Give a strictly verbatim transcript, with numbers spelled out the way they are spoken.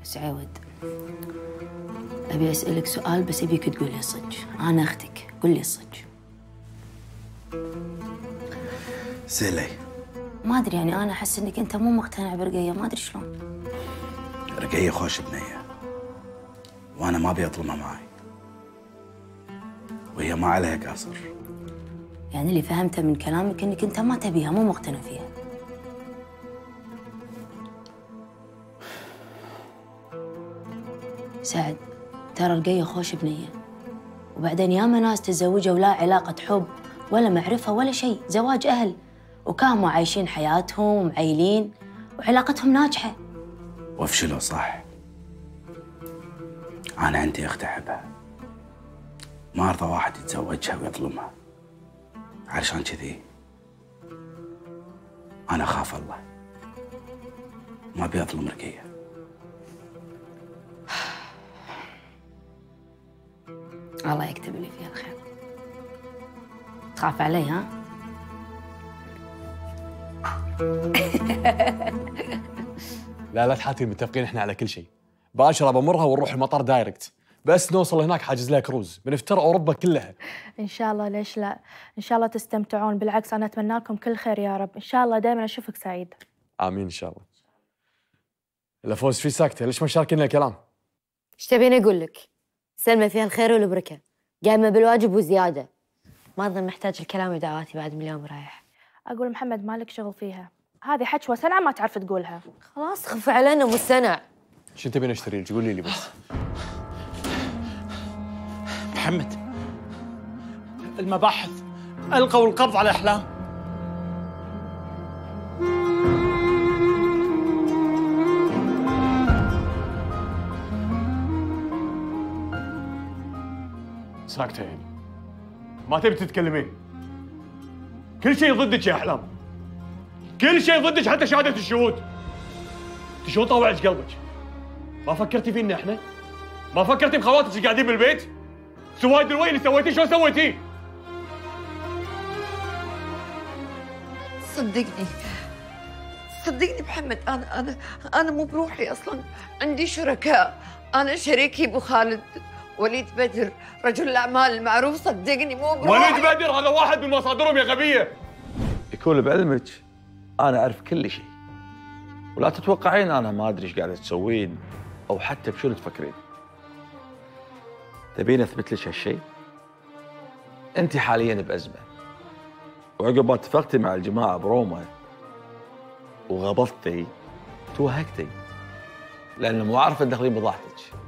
بس عوض، أبي أسألك سؤال بس أبيك تقول لي الصدق. أنا أختك، قول لي الصدق. سيلي. ما أدري، يعني أنا أحس إنك أنت مو مقتنع برقية، ما أدري شلون. رقية خوش بنية، وأنا ما أبي أظلمها معي، وهي ما عليها قصر. يعني اللي فهمته من كلامك إنك أنت ما تبيها، مو مقتنع فيها. سعد، ترى رقية خوش بنية، وبعدين ياما ناس تزوجوا لا علاقة حب ولا معرفة ولا شيء، زواج أهل، وكانوا عايشين حياتهم ومعيلين وعلاقتهم ناجحة. وافشلوا صح. أنا عندي أخت أحبها، ما أرضى واحد يتزوجها ويظلمها. علشان كذي أنا أخاف الله، ما أبي أظلم رقية. الله يكتب لي فيها الخير. تخاف علي ها؟ لا لا تحاتي، متفقين احنا على كل شيء. باشر بمرها ونروح المطار دايركت، بس نوصل هناك حاجز لها كروز بنفتر اوروبا كلها. ان شاء الله، ليش لا؟ ان شاء الله تستمتعون، بالعكس انا اتمنى لكم كل خير يا رب، ان شاء الله دائما اشوفك سعيد. امين ان شاء الله. الا فوز في ساكته، ليش ما شاركينا الكلام؟ ايش تبيني اقول لك؟ سلمى فيها الخير والبركه، قايمه بالواجب وزياده. ما اظن محتاج الكلام ودعواتي بعد من اليوم رايح. اقول محمد مالك شغل فيها، هذه حجوه سنعه ما تعرف تقولها. خلاص خف علينا مستنع. شو تبين اشتري لك؟ قولي لي بس. محمد، المباحث القوا القبض على احلام. ساكته يعني؟ ما تبي تتكلمين؟ كل شيء ضدك يا احلام، كل شيء ضدك، حتى شهاده الشهود. انت شلون طوعت قلبك؟ ما فكرتي فينا احنا؟ ما فكرتي بخواتك اللي قاعدين بالبيت؟ سواد الوي اللي سويتيه شلون سويتيه؟ صدقني صدقني محمد، انا انا انا مو بروحي اصلا، عندي شركاء. انا شريكي ابو خالد وليد بدر، رجل الاعمال المعروف، صدقني مو بروحي. وليد بدر هذا واحد من مصادرهم يا غبيه. يكون بعلمك انا اعرف كل شيء، ولا تتوقعين انا ما ادري ايش قاعده تسوين او حتى بشو تفكرين. تبين اثبت لك هالشيء؟ انت حاليا بازمه، وعقب ما اتفقتي مع الجماعه بروما وغبطتي توهقتي، لان مو عارفه تدخلين بضاعتك.